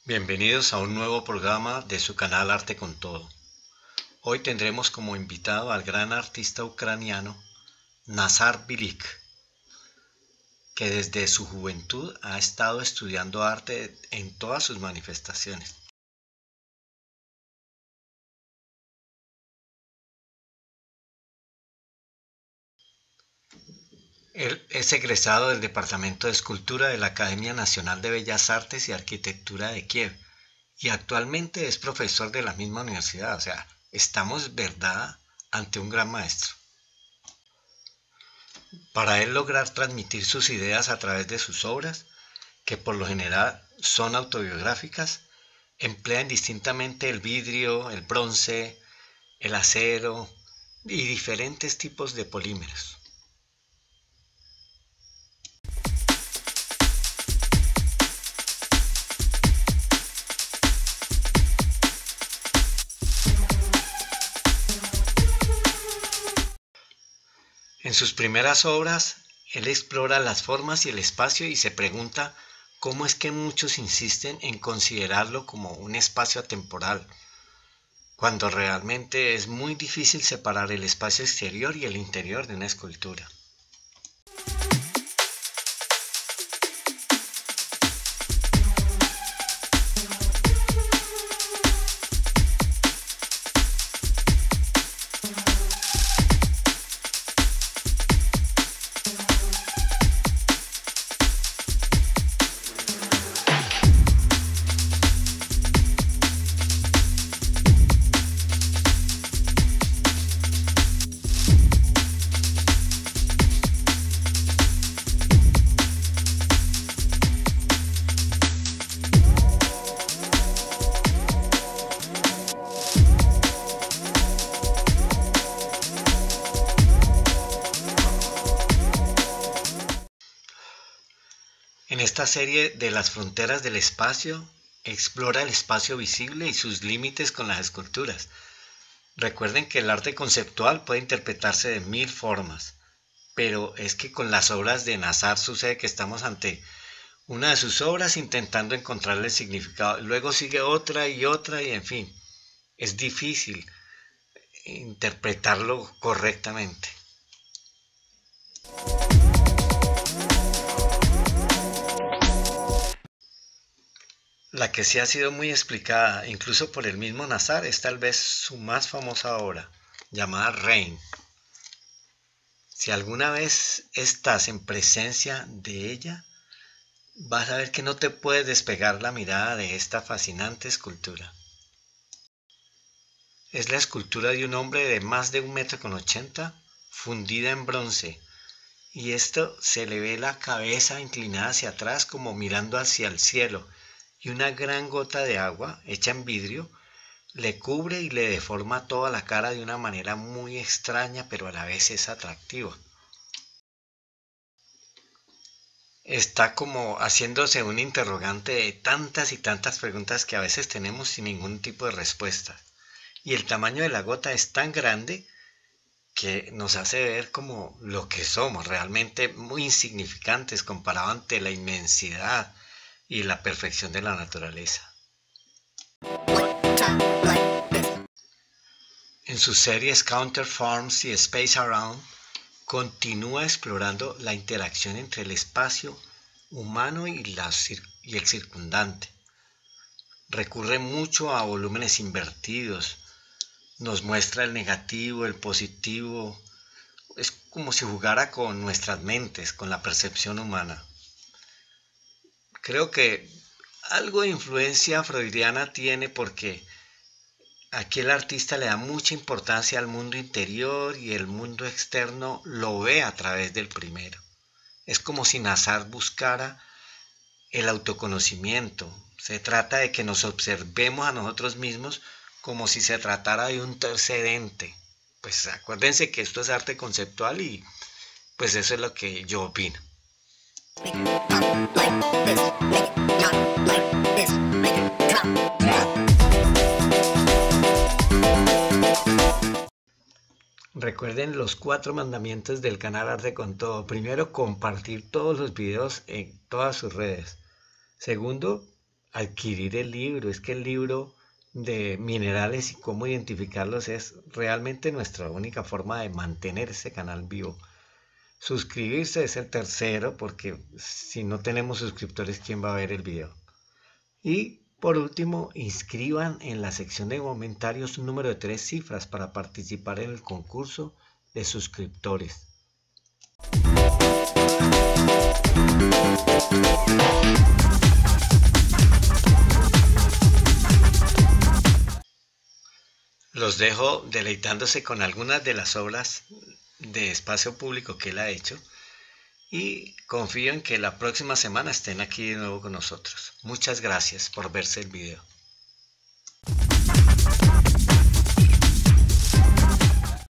Bienvenidos a un nuevo programa de su canal Arte con Todo. Hoy tendremos como invitado al gran artista ucraniano Nazar Bilik, que desde su juventud ha estado estudiando arte en todas sus manifestaciones. Él es egresado del Departamento de Escultura de la Academia Nacional de Bellas Artes y Arquitectura de Kiev y actualmente es profesor de la misma universidad. O sea, estamos, verdad, ante un gran maestro. Para él lograr transmitir sus ideas a través de sus obras, que por lo general son autobiográficas, emplea indistintamente el vidrio, el bronce, el acero y diferentes tipos de polímeros. En sus primeras obras, él explora las formas y el espacio y se pregunta cómo es que muchos insisten en considerarlo como un espacio atemporal, cuando realmente es muy difícil separar el espacio exterior y el interior de una escultura. En esta serie de las fronteras del espacio, explora el espacio visible y sus límites con las esculturas. Recuerden que el arte conceptual puede interpretarse de mil formas, pero es que con las obras de Nazar sucede que estamos ante una de sus obras intentando encontrarle el significado, luego sigue otra y en fin, es difícil interpretarlo correctamente. La que sí ha sido muy explicada, incluso por el mismo Nazar, es tal vez su más famosa obra, llamada Rain. Si alguna vez estás en presencia de ella, vas a ver que no te puedes despegar la mirada de esta fascinante escultura. Es la escultura de un hombre de más de 1,80 m, fundida en bronce, y esto se le ve la cabeza inclinada hacia atrás como mirando hacia el cielo, y una gran gota de agua, hecha en vidrio, le cubre y le deforma toda la cara de una manera muy extraña, pero a la vez es atractiva. Está como haciéndose un interrogante de tantas y tantas preguntas que a veces tenemos sin ningún tipo de respuesta. Y el tamaño de la gota es tan grande que nos hace ver como lo que somos, realmente muy insignificantes comparado ante la inmensidad y la perfección de la naturaleza. En sus series Counterforms y Space Around, continúa explorando la interacción entre el espacio humano y el circundante. Recurre mucho a volúmenes invertidos, nos muestra el negativo, el positivo, es como si jugara con nuestras mentes, con la percepción humana. Creo que algo de influencia freudiana tiene porque aquí el artista le da mucha importancia al mundo interior y el mundo externo lo ve a través del primero. Es como si Nazar buscara el autoconocimiento. Se trata de que nos observemos a nosotros mismos como si se tratara de un tercer ente. Pues acuérdense que esto es arte conceptual y pues eso es lo que yo opino. Recuerden los 4 mandamientos del canal Arte con Todo. Primero, compartir todos los videos en todas sus redes. Segundo, adquirir el libro. Es que el libro de minerales y cómo identificarlos es realmente nuestra única forma de mantener este canal vivo. Suscribirse es el tercero, porque si no tenemos suscriptores, ¿quién va a ver el video? Y por último, inscriban en la sección de comentarios un número de 3 cifras para participar en el concurso de suscriptores. Los dejo deleitándose con algunas de las obras de espacio público que él ha hecho y confío en que la próxima semana estén aquí de nuevo con nosotros. Muchas gracias por verse el video.